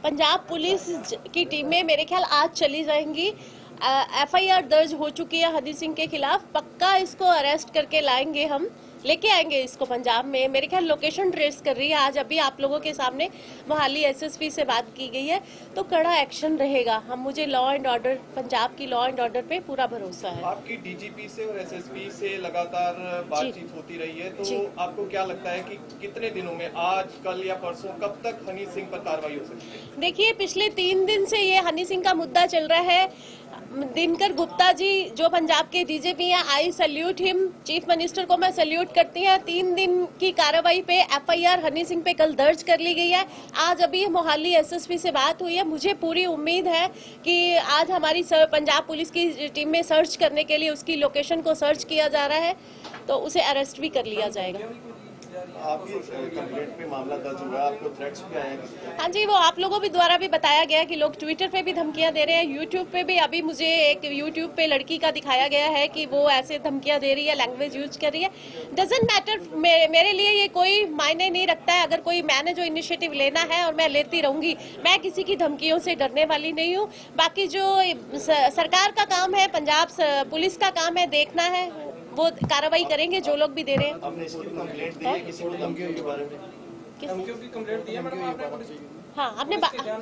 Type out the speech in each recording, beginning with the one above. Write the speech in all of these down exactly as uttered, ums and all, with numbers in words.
Punjab police की टीमें मेरे ख्याल आज चली जाएंगी। एफ आई आर दर्ज हो चुकी है हनी सिंह के खिलाफ, पक्का इसको अरेस्ट करके लाएंगे, हम लेके आएंगे इसको पंजाब में। मेरे ख्याल लोकेशन ट्रेस कर रही है। आज अभी आप लोगों के सामने मोहाली एस एस पी से बात की गई है, तो कड़ा एक्शन रहेगा। हम मुझे लॉ एंड ऑर्डर, पंजाब की लॉ एंड ऑर्डर पे पूरा भरोसा है। आपकी डी जी पी से और एस एस पी से लगातार बातचीत होती रही है, तो आपको क्या लगता है कि कितने दिनों में, आज, कल या परसों, कब तक हनी सिंह पर कार्रवाई हो सकती है? देखिए, पिछले तीन दिन से ये हनी सिंह का मुद्दा चल रहा है। दिनकर गुप्ता जी जो पंजाब के डी जी पी हैं, I salute him, chief minister को मैं सैल्यूट करती हूँ। तीन दिन की कार्रवाई पे F I R Honey Singh पे कल दर्ज कर ली गई है। आज अभी मोहाली एस एस पी से बात हुई है। मुझे पूरी उम्मीद है कि आज हमारी पंजाब पुलिस की टीम में सर्च करने के लिए उसकी लोकेशन को सर्च किया जा रहा है, तो उसे अरेस्ट भी कर लिया जाएगा। आपकी कंप्लेंट पे मामला दर्ज हुआ, आपको थ्रेट्स भी आए हैं? हाँ जी, वो आप लोगों भी द्वारा भी बताया गया कि लोग ट्विटर पे भी धमकियां दे रहे हैं, यूट्यूब पे भी। अभी मुझे एक यूट्यूब पे लड़की का दिखाया गया है कि वो ऐसे धमकियां दे रही है, लैंग्वेज यूज कर रही है। डजंट मैटर, मे, मेरे लिए ये कोई मायने नहीं रखता है। अगर कोई, मैंने जो इनिशिएटिव लेना है और मैं लेती रहूंगी, मैं किसी की धमकियों से डरने वाली नहीं हूँ। बाकी जो सरकार का काम है, पंजाब पुलिस का काम है, देखना है, वो कार्रवाई करेंगे जो लोग भी दे रहे हैं। आपने इसकी कंप्लेंट दी है किसी को धमकियों के बारे में? धमकियों की कंप्लेंट दी है मैडम आपने? हाँ, आपने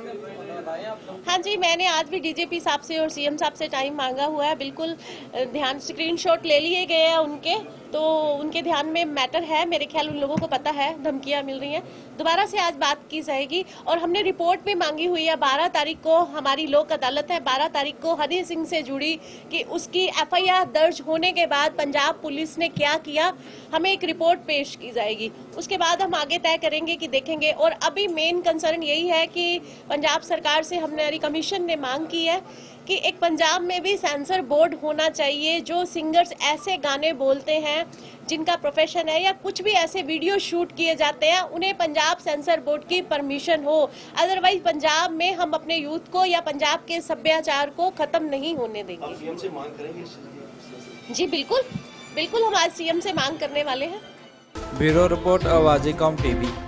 हाँ जी, मैंने आज भी डी जी पी साहब से और सी एम साहब से टाइम मांगा हुआ है। बिल्कुल ध्यान, स्क्रीनशॉट ले लिए गए हैं उनके, तो उनके ध्यान में मैटर है। मेरे ख्याल उन लोगों को पता है धमकियां मिल रही हैं। दोबारा से आज बात की जाएगी और हमने रिपोर्ट भी मांगी हुई है। बारह तारीख को हमारी लोक अदालत है, बारह तारीख को हनी सिंह से जुड़ी कि उसकी एफ आई आर दर्ज होने के बाद पंजाब पुलिस ने क्या किया, हमें एक रिपोर्ट पेश की जाएगी। उसके बाद हम आगे तय करेंगे कि देखेंगे। और अभी मेन कंसर्न यही है कि पंजाब सरकार से हमारी कमीशन ने मांग की है कि एक पंजाब में भी सेंसर बोर्ड होना चाहिए। जो सिंगर्स ऐसे गाने बोलते हैं जिनका प्रोफेशन है, या कुछ भी ऐसे वीडियो शूट किए जाते हैं, उन्हें पंजाब सेंसर बोर्ड की परमिशन हो। अदरवाइज पंजाब में हम अपने यूथ को या पंजाब के सभ्याचार को खत्म नहीं होने देंगे। आप सी एम से मांग करेंगे? जी बिल्कुल, बिल्कुल हम आज सी एम से मांग करने वाले हैं। ब्यूरो रिपोर्ट, आवाज़ कौम टीवी।